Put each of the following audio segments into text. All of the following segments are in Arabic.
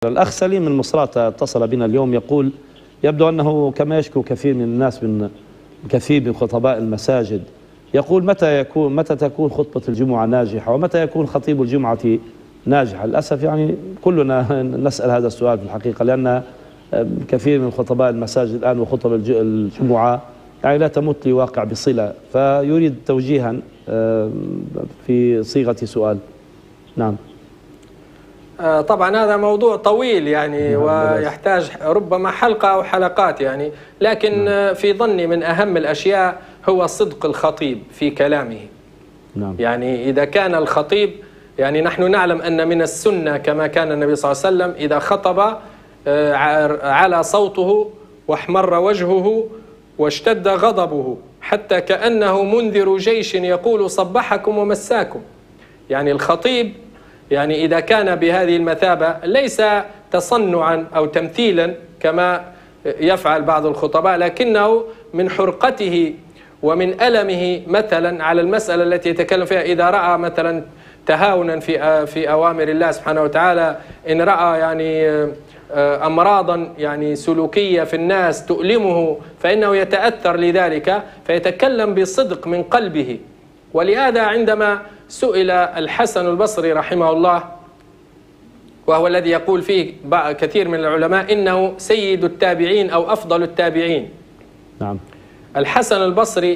الأخ سليم من مصراتة اتصل بنا اليوم يقول يبدو أنه كما يشكو كثير من الناس من كثير من خطباء المساجد، يقول متى تكون خطبة الجمعة ناجحة ومتى يكون خطيب الجمعة ناجحة؟ للأسف يعني كلنا نسأل هذا السؤال في الحقيقة، لأن كثير من خطباء المساجد الآن وخطب الجمعة يعني لا تمت لي واقع بصلة، فيريد توجيها في صيغة سؤال. نعم. طبعا هذا موضوع طويل يعني ويحتاج ربما حلقة أو حلقات يعني، لكن في ظني من أهم الأشياء هو صدق الخطيب في كلامه. نعم. يعني إذا كان الخطيب، يعني نحن نعلم أن من السنة كما كان النبي صلى الله عليه وسلم إذا خطب على صوته واحمر وجهه واشتد غضبه حتى كأنه منذر جيش يقول صبحكم ومساكم. يعني الخطيب يعني إذا كان بهذه المثابة ليس تصنعا أو تمثيلا كما يفعل بعض الخطباء، لكنه من حرقته ومن ألمه مثلا على المسألة التي يتكلم فيها، إذا رأى مثلا تهاونا في أوامر الله سبحانه وتعالى، إن رأى يعني أمراضا يعني سلوكية في الناس تؤلمه فإنه يتأثر لذلك فيتكلم بصدق من قلبه. ولهذا عندما سئل الحسن البصري رحمه الله، وهو الذي يقول فيه كثير من العلماء إنه سيد التابعين أو أفضل التابعين. نعم. الحسن البصري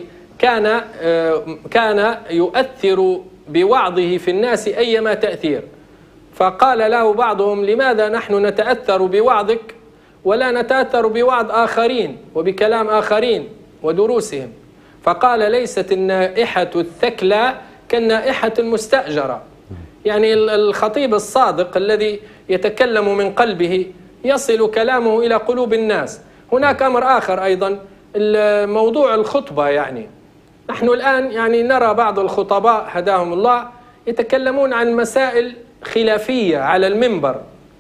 كان يؤثر بوعظه في الناس أيما تأثير، فقال له بعضهم لماذا نحن نتأثر بوعظك ولا نتأثر بوعظ آخرين وبكلام آخرين ودروسهم؟ فقال ليست النائحة الثكلى كالنائحة المستأجرة. يعني الخطيب الصادق الذي يتكلم من قلبه يصل كلامه إلى قلوب الناس. هناك أمر آخر أيضا، موضوع الخطبة. يعني نحن الآن يعني نرى بعض الخطباء هداهم الله يتكلمون عن مسائل خلافية على المنبر،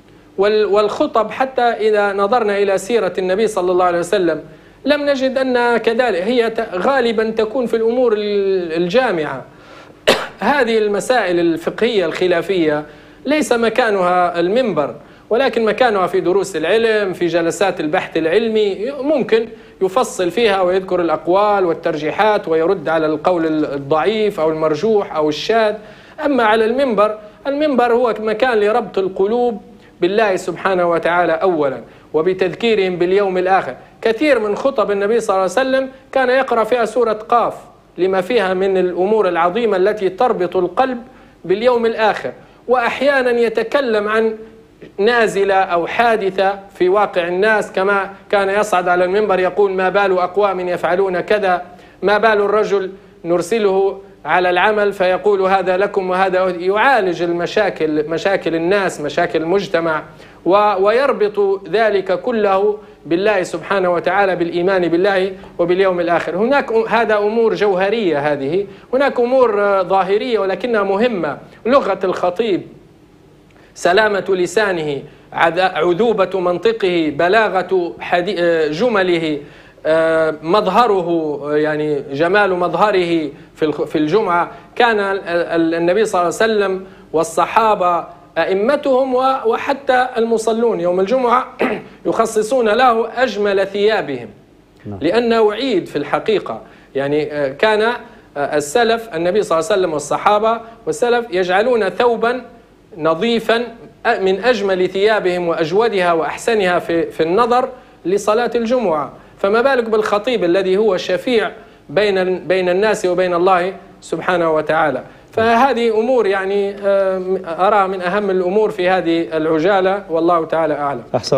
والخطب حتى إذا نظرنا إلى سيرة النبي صلى الله عليه وسلم لم نجد أن كذلك، هي غالبا تكون في الأمور الجامعة. هذه المسائل الفقهية الخلافية ليس مكانها المنبر، ولكن مكانها في دروس العلم، في جلسات البحث العلمي، ممكن يفصل فيها ويذكر الأقوال والترجيحات ويرد على القول الضعيف أو المرجوح أو الشاذ. أما على المنبر هو مكان لربط القلوب بالله سبحانه وتعالى أولا وبتذكيرهم باليوم الآخر. كثير من خطب النبي صلى الله عليه وسلم كان يقرأ فيها سورة قاف لما فيها من الأمور العظيمة التي تربط القلب باليوم الآخر، وأحيانا يتكلم عن نازلة أو حادثة في واقع الناس، كما كان يصعد على المنبر يقول ما بال أقوام يفعلون كذا، ما بال الرجل نرسله على العمل فيقول هذا لكم وهذا، يعالج مشاكل الناس، مشاكل المجتمع، ويربط ذلك كله بالله سبحانه وتعالى، بالإيمان بالله وباليوم الآخر. هناك هذا أمور جوهرية، هذه هناك أمور ظاهرية ولكنها مهمة. لغة الخطيب، سلامة لسانه، عذوبة منطقه، بلاغة جمله، مظهره، يعني جمال مظهره في الجمعة. كان النبي صلى الله عليه وسلم والصحابة أئمتهم وحتى المصلون يوم الجمعة يخصصون له أجمل ثيابهم، لأنه عيد في الحقيقة. يعني كان السلف، النبي صلى الله عليه وسلم والصحابة والسلف يجعلون ثوبا نظيفا من أجمل ثيابهم وأجودها وأحسنها في النظر لصلاة الجمعة، فما بالك بالخطيب الذي هو شفيع بين الناس وبين الله سبحانه وتعالى. فهذه أمور يعني أراها من أهم الأمور في هذه العجالة، والله تعالى أعلم.